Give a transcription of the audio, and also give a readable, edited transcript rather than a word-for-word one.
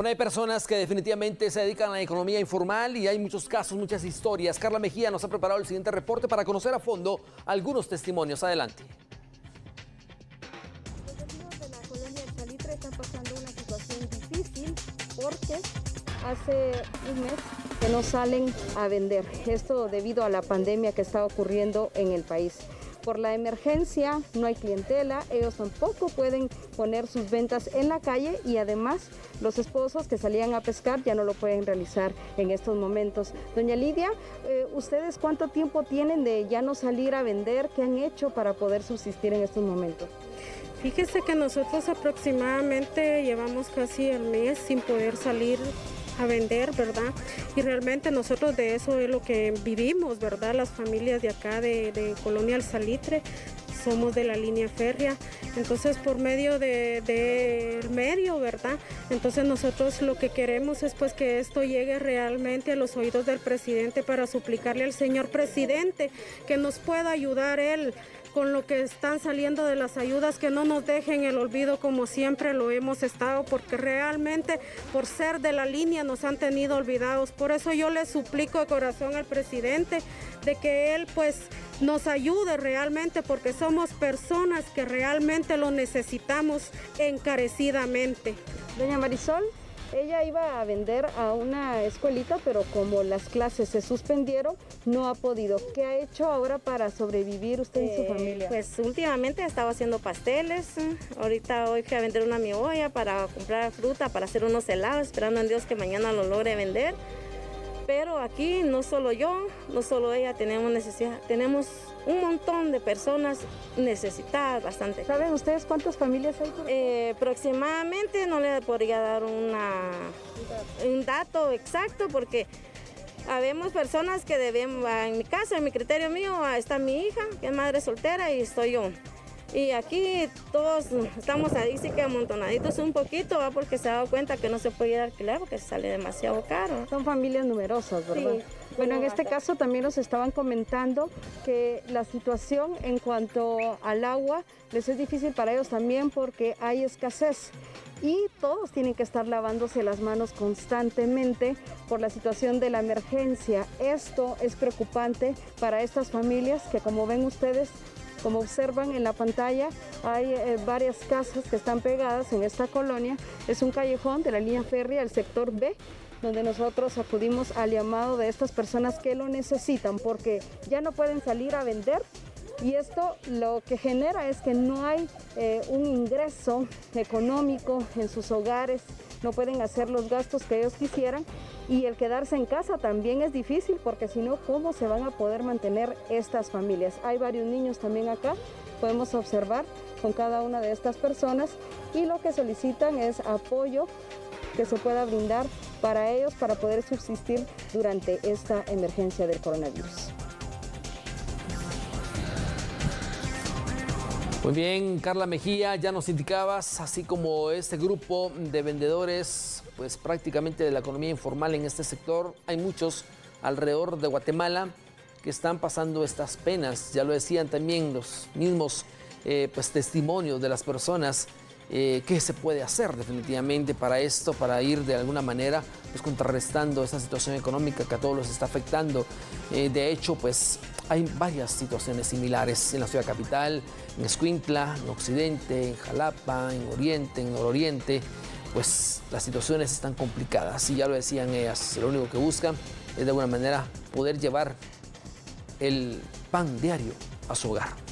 Bueno, hay personas que definitivamente se dedican a la economía informal y hay muchos casos, muchas historias. Carla Mejía nos ha preparado el siguiente reporte para conocer a fondo algunos testimonios. Adelante. Los vecinos de la colonia El Salitre están pasando una situación difícil porque hace un mes que no salen a vender. Esto debido a la pandemia que está ocurriendo en el país. Por la emergencia no hay clientela, ellos tampoco pueden poner sus ventas en la calle y además los esposos que salían a pescar ya no lo pueden realizar en estos momentos. Doña Lidia, ¿ustedes cuánto tiempo tienen de ya no salir a vender? ¿Qué han hecho para poder subsistir en estos momentos? Fíjese que nosotros aproximadamente llevamos casi el mes sin poder salir a vender, ¿verdad? Y realmente nosotros de eso es lo que vivimos, ¿verdad? Las familias de acá de Colonia El Salitre, somos de la línea férrea, entonces por medio del medio, ¿verdad? Entonces nosotros lo que queremos es pues que esto llegue realmente a los oídos del presidente para suplicarle al señor presidente que nos pueda ayudar él con lo que están saliendo de las ayudas, que no nos dejen el olvido como siempre lo hemos estado, porque realmente por ser de la línea nos han tenido olvidados. Por eso yo le suplico de corazón al presidente de que él pues nos ayude realmente, porque somos personas que realmente lo necesitamos encarecidamente. Doña Marisol, ella iba a vender a una escuelita, pero como las clases se suspendieron, no ha podido. ¿Qué ha hecho ahora para sobrevivir usted y su familia? Pues últimamente he estado haciendo pasteles. Ahorita hoy fui a vender una mi olla para comprar fruta, para hacer unos helados, esperando en Dios que mañana lo logre vender. Pero aquí no solo yo, no solo ella tenemos necesidad, tenemos un montón de personas necesitadas bastante. ¿Saben ustedes cuántas familias hay? Aproximadamente no le podría dar un dato exacto porque habemos personas que debemos, en mi caso, en mi criterio mío, está mi hija, que es madre soltera, y estoy yo. Y aquí todos estamos ahí sí que amontonaditos un poquito, ¿va? Porque se ha dado cuenta que no se puede ir a alquilar porque sale demasiado caro. Son familias numerosas, ¿verdad? Sí. Bueno, en este caso también nos estaban comentando que la situación en cuanto al agua les es difícil para ellos también porque hay escasez. Y todos tienen que estar lavándose las manos constantemente por la situación de la emergencia. Esto es preocupante para estas familias que, como ven ustedes, como observan en la pantalla, hay varias casas que están pegadas en esta colonia. Es un callejón de la línea férrea, el sector B, donde nosotros acudimos al llamado de estas personas que lo necesitan porque ya no pueden salir a vender. Y esto lo que genera es que no hay un ingreso económico en sus hogares, no pueden hacer los gastos que ellos quisieran y el quedarse en casa también es difícil porque si no, ¿cómo se van a poder mantener estas familias? Hay varios niños también acá, podemos observar con cada una de estas personas y lo que solicitan es apoyo que se pueda brindar para ellos para poder subsistir durante esta emergencia del coronavirus. Muy bien, Carla Mejía, ya nos indicabas, así como este grupo de vendedores, pues prácticamente de la economía informal en este sector, hay muchos alrededor de Guatemala que están pasando estas penas. Ya lo decían también los mismos pues, testimonios de las personas. ¿Qué se puede hacer definitivamente para esto, para ir de alguna manera pues, contrarrestando esta situación económica que a todos los está afectando? De hecho, pues hay varias situaciones similares en la ciudad capital, en Escuintla, en Occidente, en Jalapa, en Oriente, en Nororiente. Pues las situaciones están complicadas y ya lo decían ellas, lo único que buscan es de alguna manera poder llevar el pan diario a su hogar.